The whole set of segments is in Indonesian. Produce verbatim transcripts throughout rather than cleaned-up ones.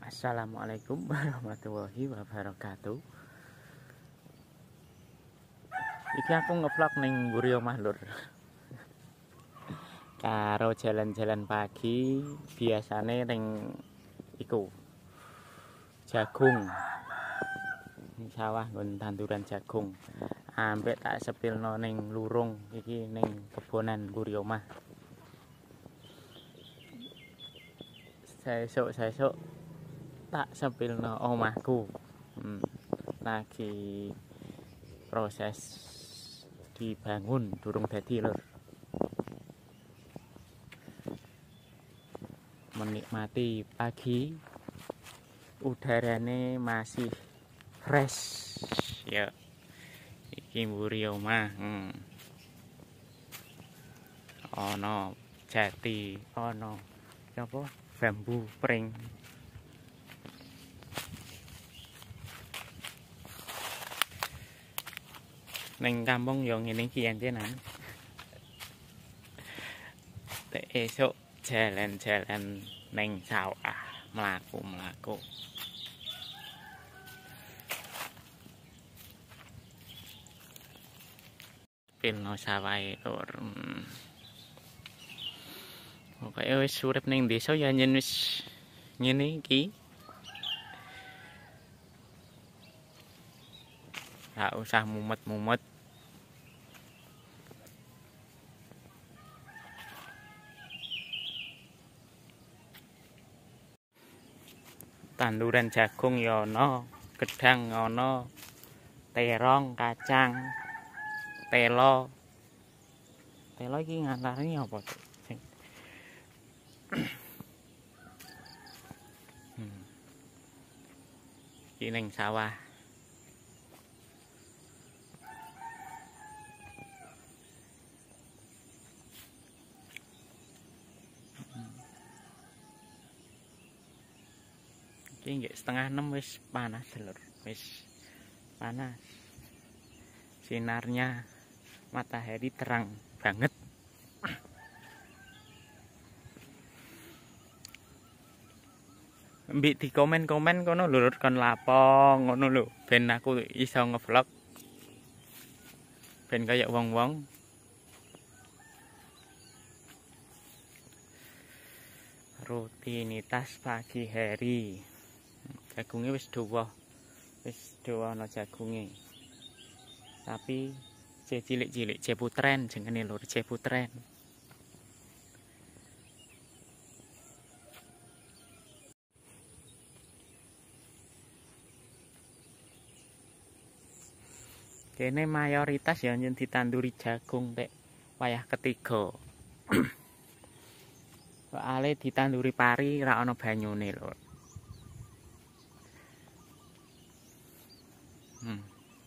Assalamualaikum warahmatullahi wabarakatuh. Iki aku ngevlog ning mburi omah lur. Karo jalan-jalan pagi biasane ning iku jagung. Ning sawah nggon tanduran jagung. Ambek tak sepilno ning lurung iki ning kebonan mburi omah. Sesuk-sesuk tak sepilno omahku. Hmm, lagi proses dibangun durung dadi lur. Menikmati pagi, udarane masih fresh ya. Iki mburi omah. Hmm. Ono jati, ono apa bambu pring. Ning kampung yo ngene iki anjenan. Tek esuk jalan-jalan ning sawah, mlaku-mlaku. Pilno sawahe lur. Pokoke wis urip ning desa ya nyen wis ngene iki. Gak usah mumet-mumet. Tanduran jagung ya ana, gedang ana, terong, kacang, telo. Telo iki ngarani apa tuh? hmm. Iki ning sawah. Iki nggih setengah enam wis panas lur, wis panas. Sinarnya matahari terang banget. Mbik di komen-komen kono lur kon lapo ngono lho, ben aku iso ngevlog. Ben kayak wong-wong. Rutinitas pagi hari. Jagungnya wis dawa, wis dawa ana jagunge. Tapi je cilik-cilik, je putren jenenge lur, je putren. Kene mayoritas ya nyen ditanduri jagung tek wayah ketiga. Soale ditanduri pari ra ana banyune lur. Hmm.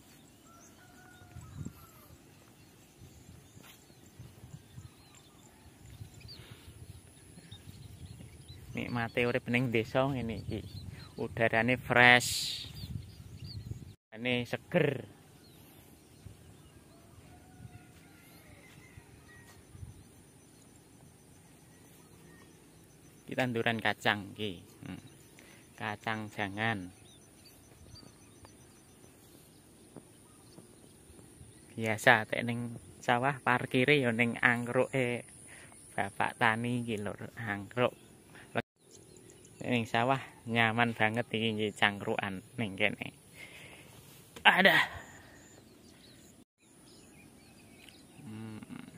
Nikmate urip ning desa ngene iki. Udarane fresh. Ane seger. Iki tanduran kacang iki. Hmm. Kacang jangan. Biasa tek ning sawah parkire ya ning angkruke bapak tani iki lho, angkruk. Ning sawah nyaman banget iki nggih cangkrukan ning kene. Ada. Hmm.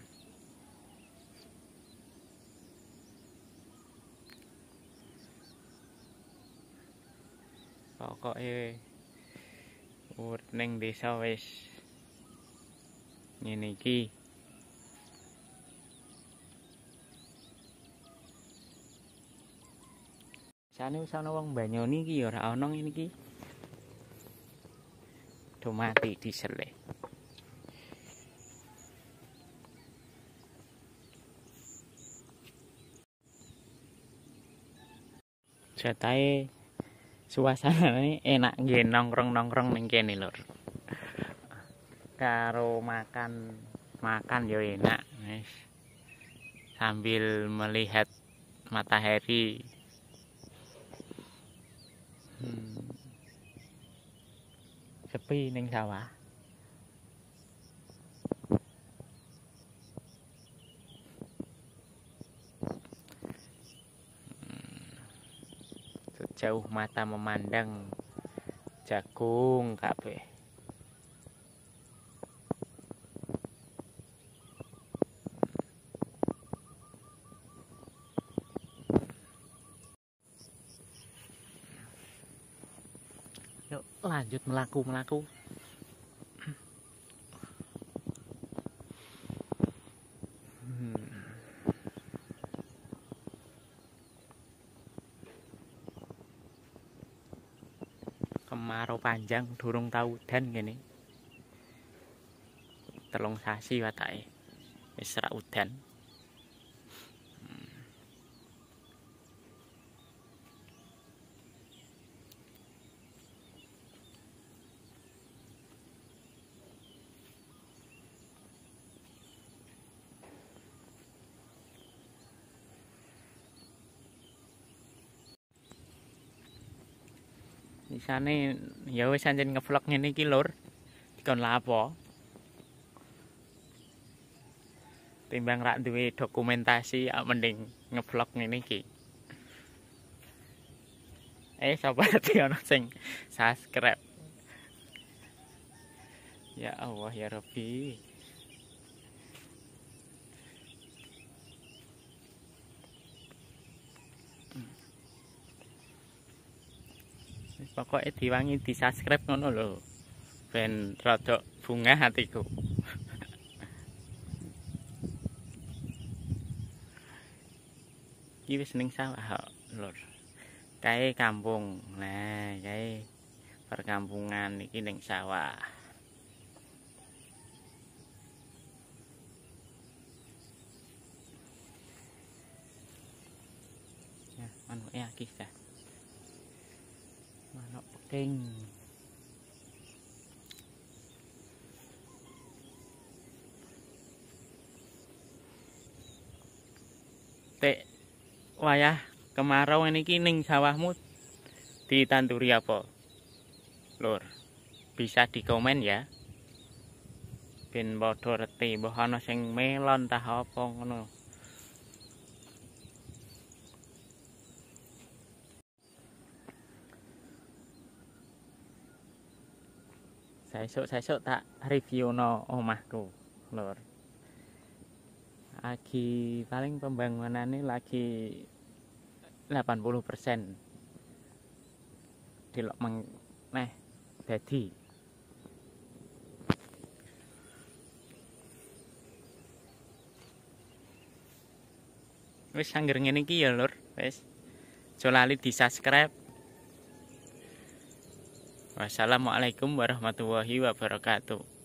Pokoke urip ning desa wis ngene iki. Sane wis ana wong banyoni iki ya ora ana ngene iki. Do mati disele. Jatahe suasanane enak nggih nongkrong-nongkrong ning kene lur. Karo makan makan ya enak wis. Sambil melihat matahari sepi ning sawah. Sejauh mata memandang jagung kabeh. Yuk lanjut melaku-melaku. Hmm. Kemarau panjang durung tau udan gini. Telung sasi watake. Wis ra udan. Isane ya wis anjen ngevlog ngene iki lur. Dikon lapo. Timbang rak duwe dokumentasi ya mending ngevlog ngene iki. Eh sapa ati ana sing subscribe. Ya Allah ya Rabbi. Pokoknya diwangi di subscribe ngono lho. Ben rada bungah hatiku. Iki wis ning sawah lur. Kae kampung. Nah, kae perkampungan iki ning sawah. Ya, manuk ya kisah. Manuk peking. Tek wayah kemarau niki ning sawahmu ditanduri apa? Lur, bisa di komen ya. Ben padha reti mbah ana sing melon tah apa ngono. Saesuk-saesuk tak reviewno omahku, lur. Lagi paling pembangunannya lagi delapan puluh persen. Dilok meng neh dadi. Wis angger ngene iki ya, lur. Wis. Aja lali di-subscribe. Wassalamualaikum warahmatullahi wabarakatuh.